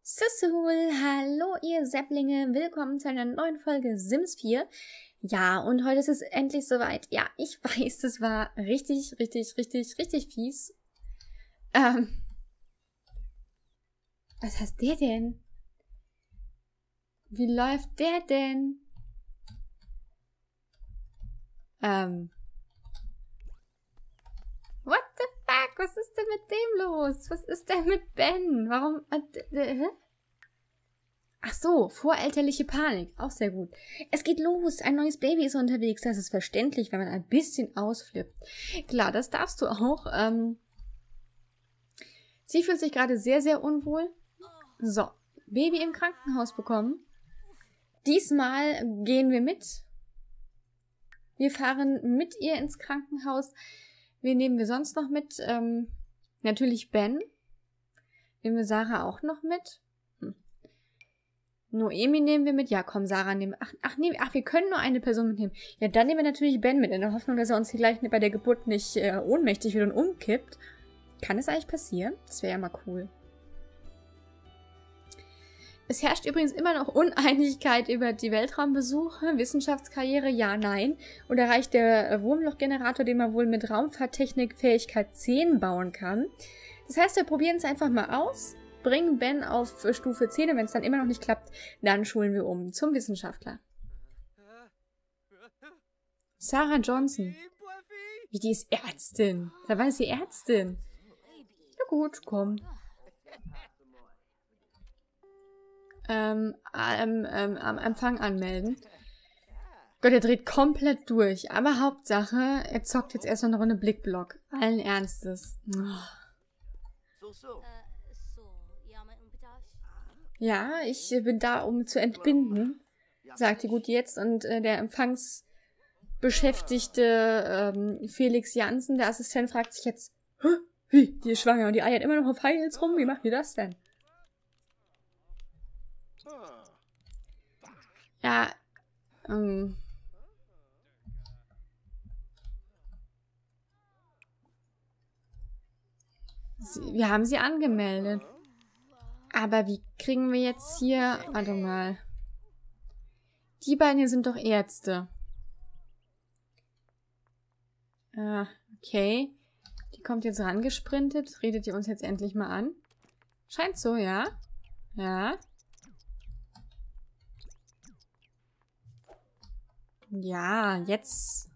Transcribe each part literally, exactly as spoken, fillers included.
Susul, hallo ihr Säpplinge, willkommen zu einer neuen Folge Sims vier. Ja, und heute ist es endlich soweit. Ja, ich weiß, das war richtig, richtig, richtig, richtig fies. Ähm, was heißt der denn? Wie läuft der denn? Ähm, what the fuck? Was ist denn mit dem los? Was ist denn mit Ben? Warum? Äh, äh, hä? Ach so, vorelterliche Panik. Auch sehr gut. Es geht los. Ein neues Baby ist unterwegs. Das ist verständlich, wenn man ein bisschen ausflippt. Klar, das darfst du auch. Ähm Sie fühlt sich gerade sehr, sehr unwohl. So, Baby im Krankenhaus bekommen. Diesmal gehen wir mit. Wir fahren mit ihr ins Krankenhaus. Wen nehmen wir sonst noch mit? Ähm, natürlich Ben. Nehmen wir Sarah auch noch mit? Noemi nehmen wir mit. Ja, komm, Sarah nehmen. Ach, ach, nee, ach, wir können nur eine Person mitnehmen. Ja, dann nehmen wir natürlich Ben mit, in der Hoffnung, dass er uns hier gleich bei der Geburt nicht äh, ohnmächtig wird und umkippt. Kann es eigentlich passieren? Das wäre ja mal cool. Es herrscht übrigens immer noch Uneinigkeit über die Weltraumbesuche, Wissenschaftskarriere, ja, nein. Oder reicht der äh, Wurmlochgenerator, den man wohl mit Raumfahrttechnik Fähigkeit zehn bauen kann. Das heißt, wir probieren es einfach mal aus. Bringen Ben auf Stufe zehn und wenn es dann immer noch nicht klappt, dann schulen wir um zum Wissenschaftler. Sarah Johnson. Wie, die ist Ärztin. Da war sie Ärztin. Na gut, komm. Ähm, ähm, ähm, am Empfang anmelden. Gott, er dreht komplett durch. Aber Hauptsache, er zockt jetzt erst noch eine Runde Blickblock. Allen Ernstes. Oh. Ja, ich bin da, um zu entbinden, sagt die Gute jetzt. Und äh, der empfangsbeschäftigte ähm, Felix Jansen, der Assistent, fragt sich jetzt, Hä? Wie, die ist schwanger und die eiert immer noch auf High Heels rum? Wie macht die das denn? Ja, ähm... Sie, wir haben sie angemeldet. Aber wie kriegen wir jetzt hier... Warte mal. Die beiden hier sind doch Ärzte. Ah, okay. Die kommt jetzt rangesprintet. Redet ihr uns jetzt endlich mal an? Scheint so, ja? Ja. Ja, jetzt...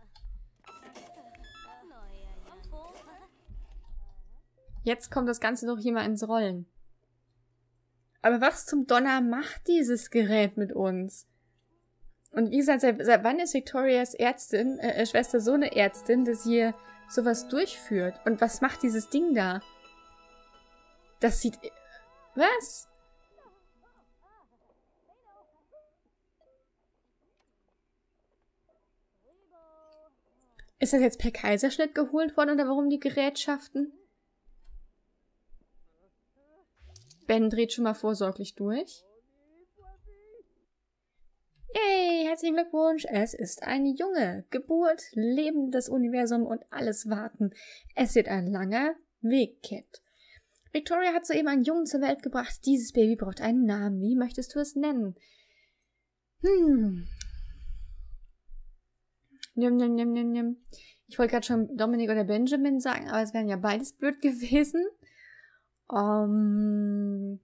Jetzt kommt das Ganze doch hier mal ins Rollen. Aber was zum Donner macht dieses Gerät mit uns? Und wie gesagt, seit, seit wann ist Victorias Ärztin, äh, Schwester so eine Ärztin, dass hier sowas durchführt? Und was macht dieses Ding da? Das sieht... Was? Ist das jetzt per Kaiserschnitt geholt worden oder warum die Gerätschaften? Ben dreht schon mal vorsorglich durch. Yay, herzlichen Glückwunsch. Es ist ein Junge. Geburt, Leben, das Universum und alles warten. Es wird ein langer Weg, Kind. Victoria hat soeben einen Jungen zur Welt gebracht. Dieses Baby braucht einen Namen. Wie möchtest du es nennen? Hm. Nimm, nimm, nimm, nimm, nimm. Ich wollte gerade schon Dominik oder Benjamin sagen, aber es wären ja beides blöd gewesen. Um.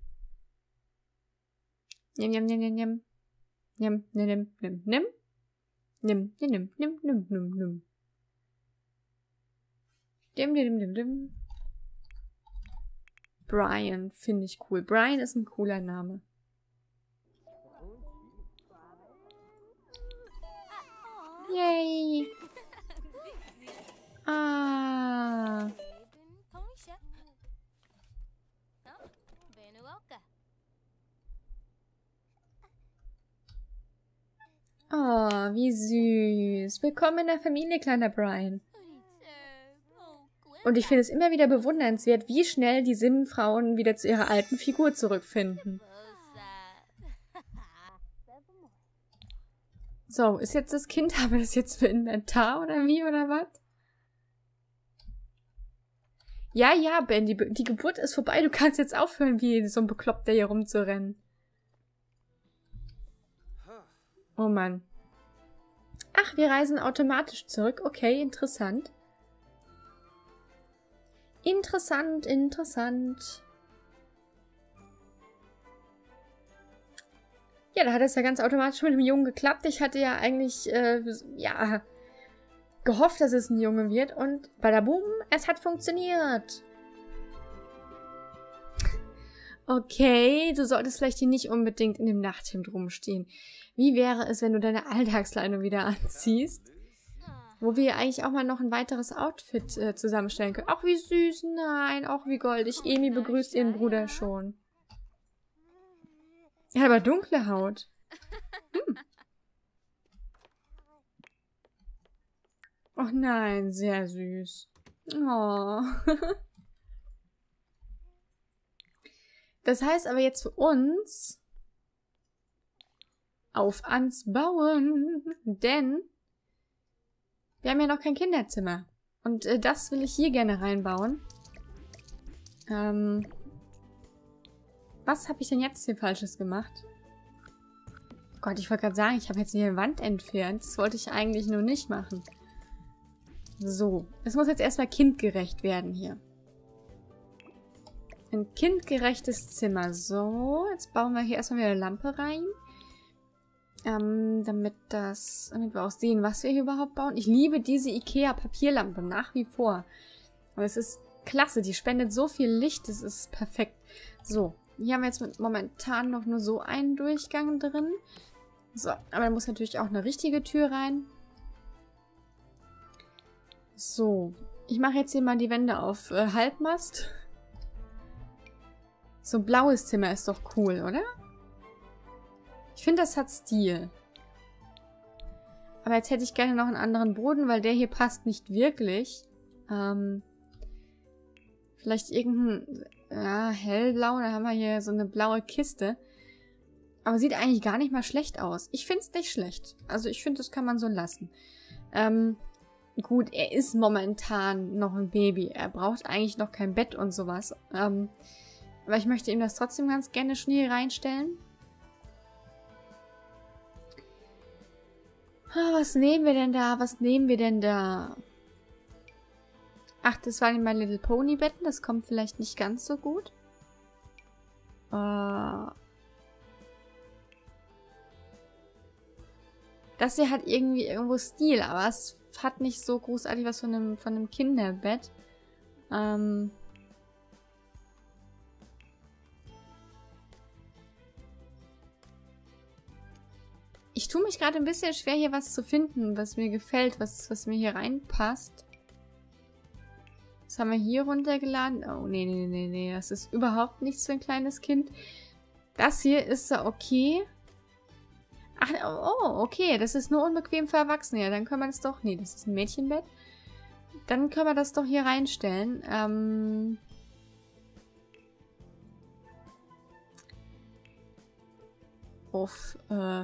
Nimm, nimm, nimm, nimm, nimm. Nimm, nimm, nimm, nimm, nimm. Nimm, nimm, nimm, nimm, nimm, nimm, nimm. Nimm, nimm, nimm, nimm. Brian, finde ich cool. Brian ist ein cooler Name. Yay! Ah! Oh, wie süß. Willkommen in der Familie, kleiner Brian. Und ich finde es immer wieder bewundernswert, wie schnell die Sim-Frauen wieder zu ihrer alten Figur zurückfinden. So, ist jetzt das Kind, haben wir das jetzt für Inventar oder wie, oder was? Ja, ja, Ben, die, die Geburt ist vorbei. Du kannst jetzt aufhören, wie so ein Bekloppter hier rumzurennen. Oh Mann. Ach, wir reisen automatisch zurück. Okay, interessant. Interessant, interessant. Ja, da hat es ja ganz automatisch mit dem Jungen geklappt. Ich hatte ja eigentlich, äh, ja, gehofft, dass es ein Junge wird. Und badabum, es hat funktioniert. Okay, du solltest vielleicht hier nicht unbedingt in dem Nachthemd rumstehen. Wie wäre es, wenn du deine Alltagskleidung wieder anziehst? Wo wir eigentlich auch mal noch ein weiteres Outfit äh, zusammenstellen können. Ach, wie süß. Nein, auch wie goldig. Emi begrüßt ihren Bruder schon. Er hat aber dunkle Haut. Hm. Oh nein, sehr süß. Oh. Das heißt aber jetzt für uns auf ans Bauen, denn wir haben ja noch kein Kinderzimmer. Und äh, das will ich hier gerne reinbauen. Ähm, was habe ich denn jetzt hier Falsches gemacht? Oh Gott, ich wollte gerade sagen, ich habe jetzt hier eine Wand entfernt. Das wollte ich eigentlich nur nicht machen. So, es muss jetzt erstmal kindgerecht werden hier. Ein kindgerechtes Zimmer. So, jetzt bauen wir hier erstmal wieder eine Lampe rein. Ähm, damit das, damit wir auch sehen, was wir hier überhaupt bauen. Ich liebe diese Ikea-Papierlampe nach wie vor. Aber es ist klasse, die spendet so viel Licht, das ist perfekt. So, hier haben wir jetzt momentan noch nur so einen Durchgang drin. So, aber da muss natürlich auch eine richtige Tür rein. So, ich mache jetzt hier mal die Wände auf äh, Halbmast. So ein blaues Zimmer ist doch cool, oder? Ich finde, das hat Stil. Aber jetzt hätte ich gerne noch einen anderen Boden, weil der hier passt nicht wirklich. Ähm, vielleicht irgendein, ja, hellblau. Da haben wir hier so eine blaue Kiste. Aber sieht eigentlich gar nicht mal schlecht aus. Ich finde es nicht schlecht. Also ich finde, das kann man so lassen. Ähm, gut, er ist momentan noch ein Baby. Er braucht eigentlich noch kein Bett und sowas. Ähm, aber ich möchte ihm das trotzdem ganz gerne schon hier reinstellen. Was nehmen wir denn da? Was nehmen wir denn da? Ach, das waren die My Little Pony Betten. Das kommt vielleicht nicht ganz so gut. Äh das hier hat irgendwie irgendwo Stil, aber es hat nicht so großartig was von einem, von einem Kinderbett. Ähm... Ich tue mich gerade ein bisschen schwer, hier was zu finden, was mir gefällt, was, was mir hier reinpasst. Was haben wir hier runtergeladen? Oh, nee, nee, nee, nee. Das ist überhaupt nichts für ein kleines Kind. Das hier ist so okay. Ach, oh, okay. Das ist nur unbequem für Erwachsene. Ja, dann können wir das doch... Nee, das ist ein Mädchenbett. Dann können wir das doch hier reinstellen. Ähm... Uff, äh...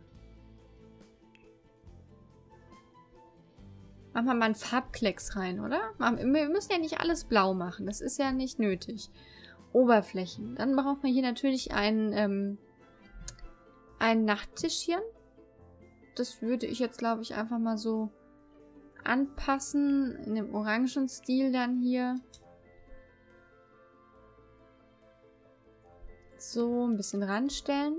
Machen wir mal einen Farbklecks rein, oder? Wir müssen ja nicht alles blau machen. Das ist ja nicht nötig. Oberflächen. Dann braucht man hier natürlich ein, ähm, ein Nachttischchen. Das würde ich jetzt, glaube ich, einfach mal so anpassen. In dem orangen Stil dann hier. So, ein bisschen ranstellen.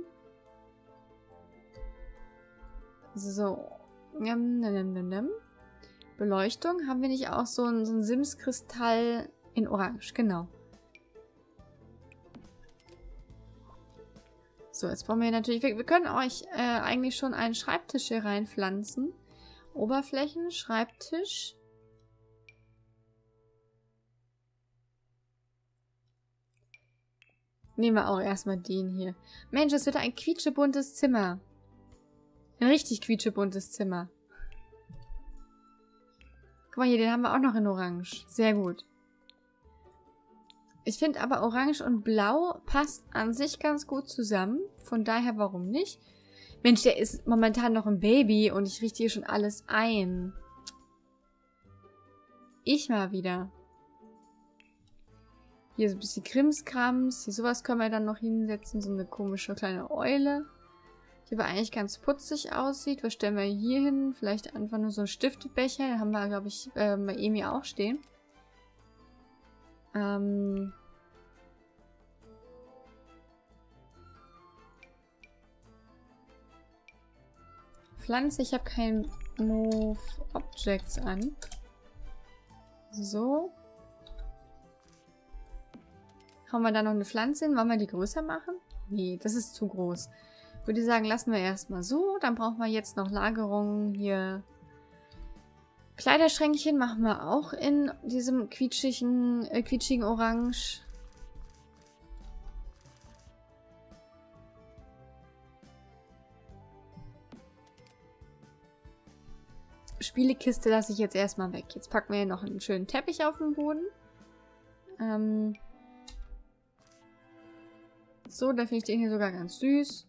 So. Nimm, nimm, nimm, nimm. Beleuchtung. Haben wir nicht auch so ein, so ein Sims-Kristall in Orange? Genau. So, jetzt brauchen wir natürlich... Wir, wir können euch äh, eigentlich schon einen Schreibtisch hier reinpflanzen. Oberflächen, Schreibtisch. Nehmen wir auch erstmal den hier. Mensch, es wird ein quietschebuntes Zimmer. Ein richtig quietschebuntes Zimmer. Guck mal hier, den haben wir auch noch in Orange. Sehr gut. Ich finde aber Orange und Blau passt an sich ganz gut zusammen. Von daher, warum nicht? Mensch, der ist momentan noch ein Baby und ich richte hier schon alles ein. Ich mal wieder. Hier so ein bisschen Krimskrams. Hier sowas können wir dann noch hinsetzen. So eine komische kleine Eule. Die aber eigentlich ganz putzig aussieht. Was stellen wir hier hin? Vielleicht einfach nur so einen Stiftebecher. Den haben wir, glaube ich, äh, bei Emi auch stehen. Ähm... Pflanze, ich habe kein Move Objects an. So. Haben wir da noch eine Pflanze hin? Wollen wir die größer machen? Nee, das ist zu groß. Würde ich sagen, lassen wir erstmal so. Dann brauchen wir jetzt noch Lagerungen hier. Kleiderschränkchen machen wir auch in diesem quietschigen, äh, quietschigen Orange. Spielekiste lasse ich jetzt erstmal weg. Jetzt packen wir hier noch einen schönen Teppich auf den Boden. Ähm so, da finde ich den hier sogar ganz süß.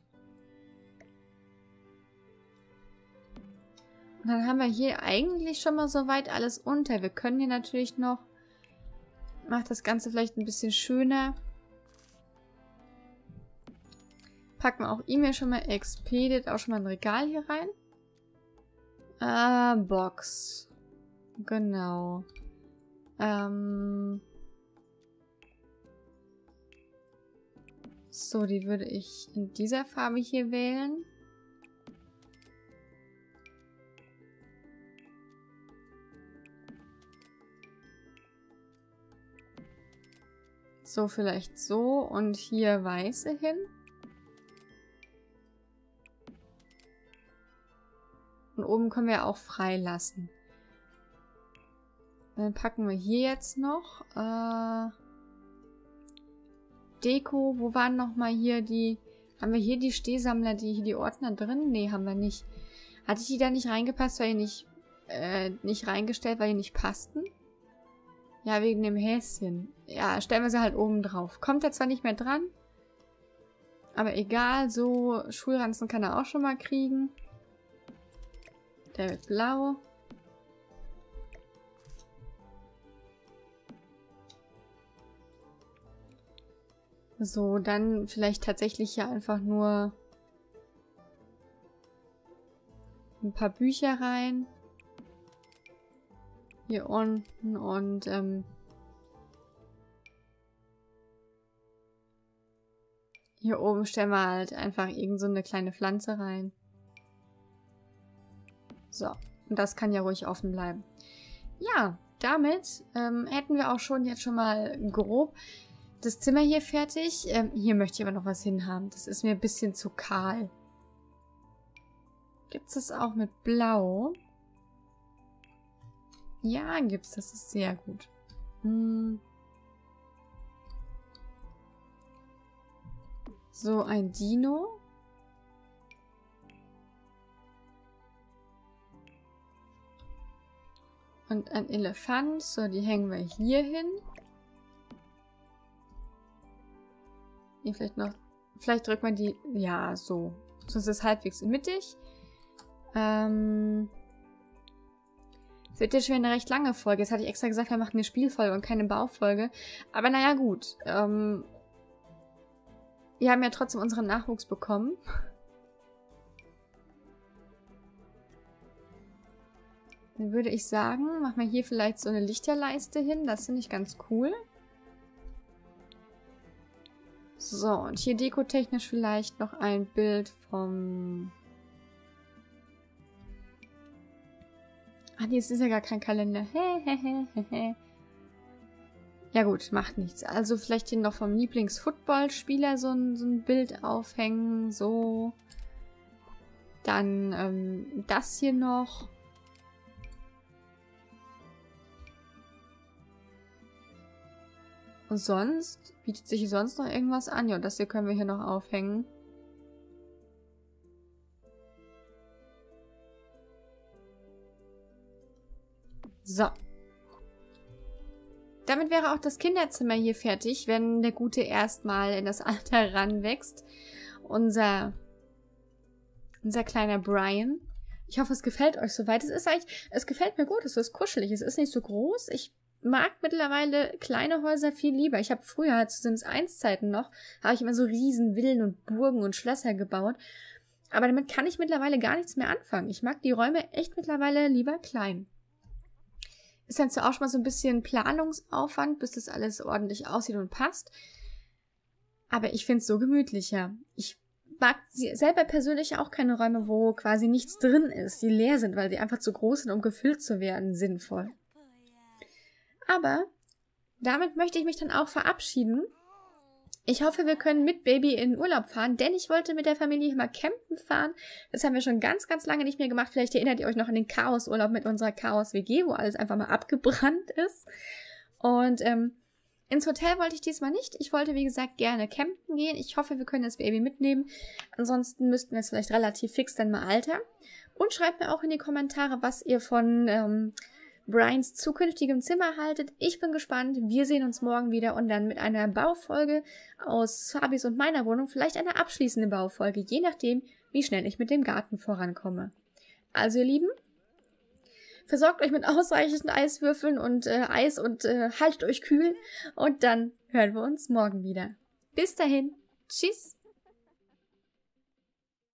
Und dann haben wir hier eigentlich schon mal soweit alles unter. Wir können hier natürlich noch... Macht das Ganze vielleicht ein bisschen schöner. Packen wir auch E-Mail schon mal Expedit, auch schon mal ein Regal hier rein. Äh, Box. Genau. Ähm. So, die würde ich in dieser Farbe hier wählen. So, vielleicht so. Und hier weiße hin. Und oben können wir auch freilassen. Dann packen wir hier jetzt noch äh, Deko. Wo waren nochmal hier die... Haben wir hier die Stehsammler, die hier die Ordner drin? Nee, haben wir nicht. Hatte ich die da nicht reingepasst, weil die nicht, äh, nicht reingestellt, weil die nicht passten? Ja, wegen dem Häschen. Ja, stellen wir sie halt oben drauf. Kommt er zwar nicht mehr dran, aber egal, so Schulranzen kann er auch schon mal kriegen. Der wird blau. So, dann vielleicht tatsächlich hier einfach nur ein paar Bücher rein. Hier unten und ähm, hier oben stellen wir halt einfach irgend so eine kleine Pflanze rein. So, und das kann ja ruhig offen bleiben. Ja, damit ähm, hätten wir auch schon jetzt schon mal grob das Zimmer hier fertig. Ähm, hier möchte ich aber noch was hinhaben. Das ist mir ein bisschen zu kahl. Gibt es das auch mit Blau? Ja, gibt's. Das ist sehr gut. Hm. So, ein Dino. Und ein Elefant. So, die hängen wir hier hin. Hier vielleicht noch... Vielleicht drückt man die... Ja, so. Sonst ist es halbwegs mittig. Ähm... Es wird ja schon eine recht lange Folge. Jetzt hatte ich extra gesagt, wir machen eine Spielfolge und keine Baufolge. Aber naja, gut. Ähm... Wir haben ja trotzdem unseren Nachwuchs bekommen. Dann würde ich sagen, machen wir hier vielleicht so eine Lichterleiste hin. Das finde ich ganz cool. So, und hier dekotechnisch vielleicht noch ein Bild vom... Ah, nee, es ist ja gar kein Kalender. Ja gut, macht nichts. Also vielleicht hier noch vom Lieblings-Football-Spieler so ein, so ein Bild aufhängen. So. Dann ähm, das hier noch. Und sonst? Bietet sich sonst noch irgendwas an? Ja, das hier können wir hier noch aufhängen. So. Damit wäre auch das Kinderzimmer hier fertig, wenn der Gute erstmal in das Alter ranwächst. Unser, unser kleiner Brian. Ich hoffe, es gefällt euch soweit. Es ist eigentlich, es gefällt mir gut, es ist kuschelig. Es ist nicht so groß. Ich mag mittlerweile kleine Häuser viel lieber. Ich habe früher, zu Sims eins Zeiten noch, habe ich immer so riesen Villen und Burgen und Schlösser gebaut. Aber damit kann ich mittlerweile gar nichts mehr anfangen. Ich mag die Räume echt mittlerweile lieber klein. Ist dann zwar auch schon mal so ein bisschen Planungsaufwand, bis das alles ordentlich aussieht und passt. Aber ich finde es so gemütlicher. Ich mag selber persönlich auch keine Räume, wo quasi nichts drin ist, die leer sind, weil sie einfach zu groß sind, um gefüllt zu werden, sinnvoll. Aber damit möchte ich mich dann auch verabschieden. Ich hoffe, wir können mit Baby in Urlaub fahren, denn ich wollte mit der Familie mal campen fahren. Das haben wir schon ganz, ganz lange nicht mehr gemacht. Vielleicht erinnert ihr euch noch an den Chaos-Urlaub mit unserer Chaos-W G, wo alles einfach mal abgebrannt ist. Und ähm, ins Hotel wollte ich diesmal nicht. Ich wollte, wie gesagt, gerne campen gehen. Ich hoffe, wir können das Baby mitnehmen. Ansonsten müssten wir es vielleicht relativ fix dann mal altern. Und schreibt mir auch in die Kommentare, was ihr von ähm, Brians zukünftigem Zimmer haltet. Ich bin gespannt. Wir sehen uns morgen wieder und dann mit einer Baufolge aus Fabis und meiner Wohnung. Vielleicht eine abschließende Baufolge, je nachdem, wie schnell ich mit dem Garten vorankomme. Also ihr Lieben, versorgt euch mit ausreichend Eiswürfeln und äh, Eis und äh, haltet euch kühl. Und dann hören wir uns morgen wieder. Bis dahin. Tschüss.